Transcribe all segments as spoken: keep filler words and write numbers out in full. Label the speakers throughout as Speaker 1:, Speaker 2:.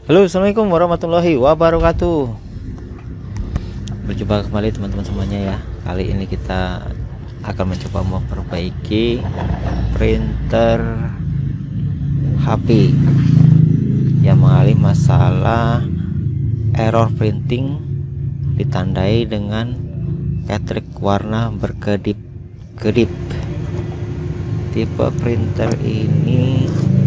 Speaker 1: Halo, assalamualaikum warahmatullahi wabarakatuh. Berjumpa kembali teman-teman semuanya ya. Kali ini kita akan mencoba memperbaiki printer H P yang mengalami masalah error printing ditandai dengan cartridge warna berkedip-kedip. Tipe printer ini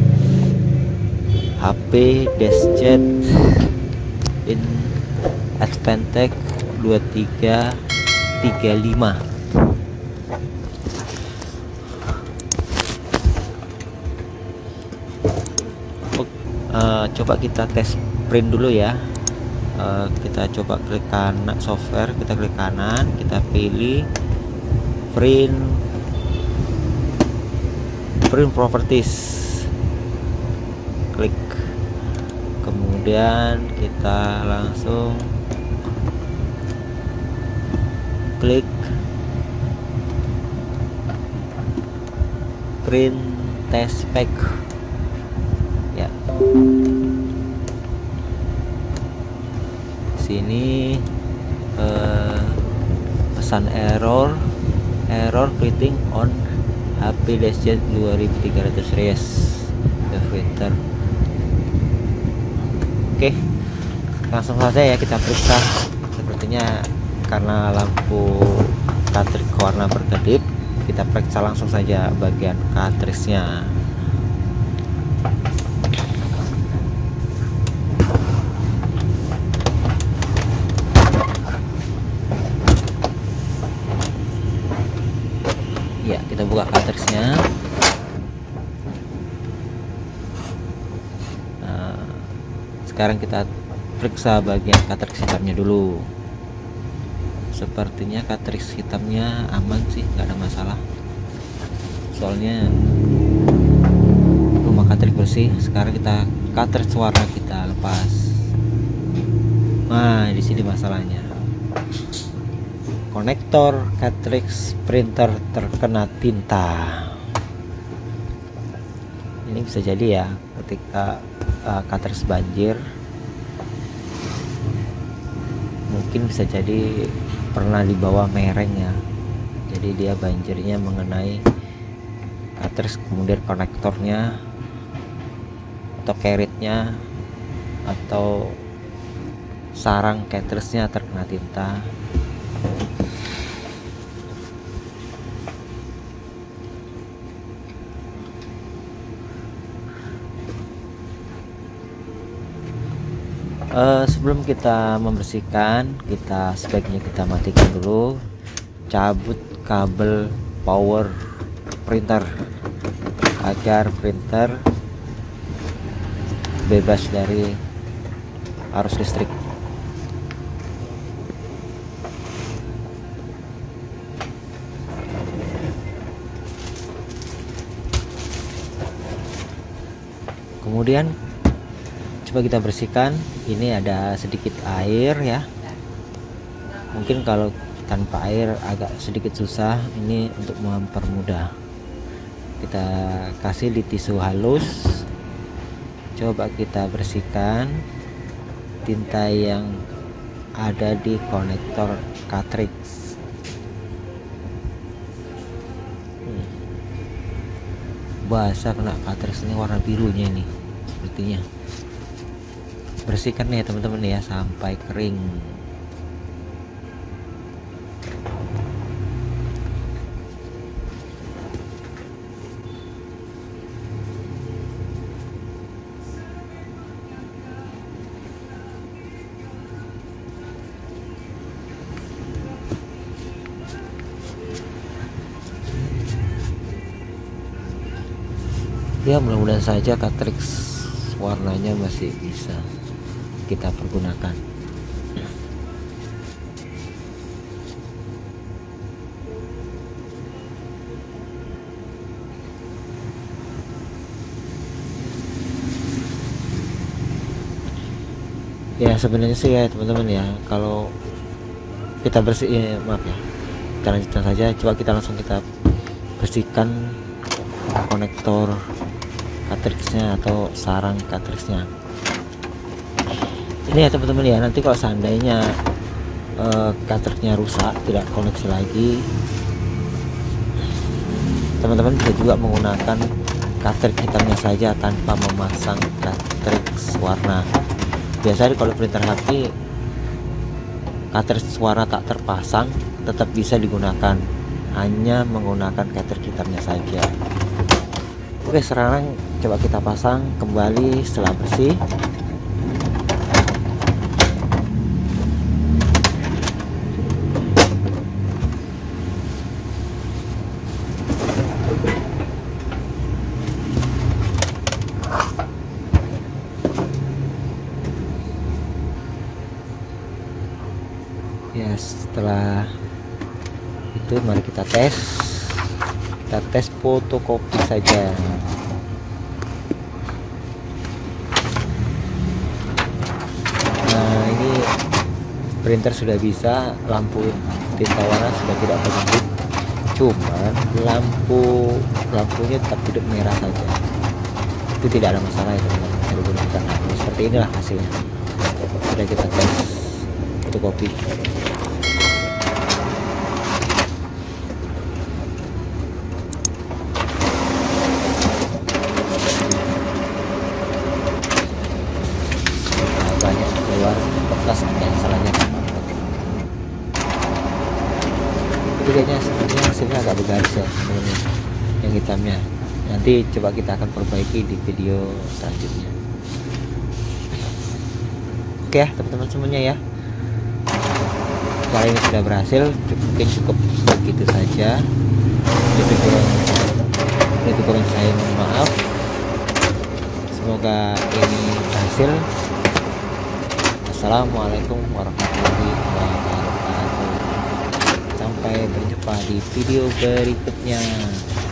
Speaker 1: H P DeskJet in Advantech dua tiga tiga lima. Uh, coba kita tes print dulu ya. Uh, kita coba klik kanan software, kita klik kanan, kita pilih print print properties, klik, kemudian kita langsung klik print test spec ya. Sini eh, pesan error error printing on H P DeskJet dua tiga ratus series the printer. Oke, langsung saja ya kita periksa. Sepertinya karena lampu cartridge warna berkedip, kita periksa langsung saja bagian cartridge-nya. Ya, kita buka cartridge-nya. Nah, sekarang kita periksa bagian cartridge hitamnya dulu. Sepertinya cartridge hitamnya aman sih, nggak ada masalah. Soalnya rumah cartridge bersih. Sekarang kita cartridge warna kita lepas. Nah, di sini masalahnya. Konektor cartridge printer terkena tinta. Ini bisa jadi ya ketika uh, cartridge banjir, mungkin bisa jadi pernah dibawa mereng ya, jadi dia banjirnya mengenai cartridge, kemudian konektornya atau cartridge-nya atau sarang cartridge-nya terkena tinta. Uh, sebelum kita membersihkan, kita sebaiknya kita matikan dulu, cabut kabel power printer agar printer bebas dari arus listrik. Kemudian coba kita bersihkan. Ini ada sedikit air ya, mungkin kalau tanpa air agak sedikit susah. Ini untuk mempermudah, kita kasih di tisu halus. Coba kita bersihkan tinta yang ada di konektor cartridge. hmm. Basah kena cartridge, ini warna birunya ini sepertinya. Bersihkan nih ya teman-teman ya sampai kering. Ya, mudah-mudahan saja cartridge warnanya masih bisa kita pergunakan. Ya sebenarnya sih ya teman-teman ya, kalau kita bersih eh, maaf ya, kita lanjutkan saja. Coba kita langsung kita bersihkan konektor cartridge-nya atau sarang cartridge-nya. ini ya teman-teman ya, nanti kalau seandainya uh, cartridge-nya rusak, tidak koneksi lagi, teman-teman bisa juga menggunakan cartridge hitamnya saja tanpa memasang cartridge warna. Biasanya kalau printer H P cartridge warna tak terpasang tetap bisa digunakan, hanya menggunakan cartridge hitamnya saja. Oke, sekarang coba kita pasang kembali setelah bersih. Ya, setelah itu mari kita tes kita tes fotokopi saja. Nah, ini printer sudah bisa, lampu tinta warna sudah tidak berkedip, cuman lampu lampunya tetap hidup merah saja. Itu tidak ada masalah ya teman-teman, bisa digunakan. Nah, seperti inilah hasilnya. Sudah kita tes fotokopi. Banyak keluar bekas yang salahnya. Tapi kayaknya sebenarnya hasilnya agak bergaris ya sebenarnya yang hitamnya. Nanti coba kita akan perbaiki di video selanjutnya. Oke ya teman-teman semuanya ya, cara ini sudah berhasil. Mungkin cukup begitu saja. Lebih kurang lebih kurang saya mohon maaf. Semoga ini berhasil. Assalamualaikum warahmatullahi wabarakatuh. Sampai berjumpa di video berikutnya.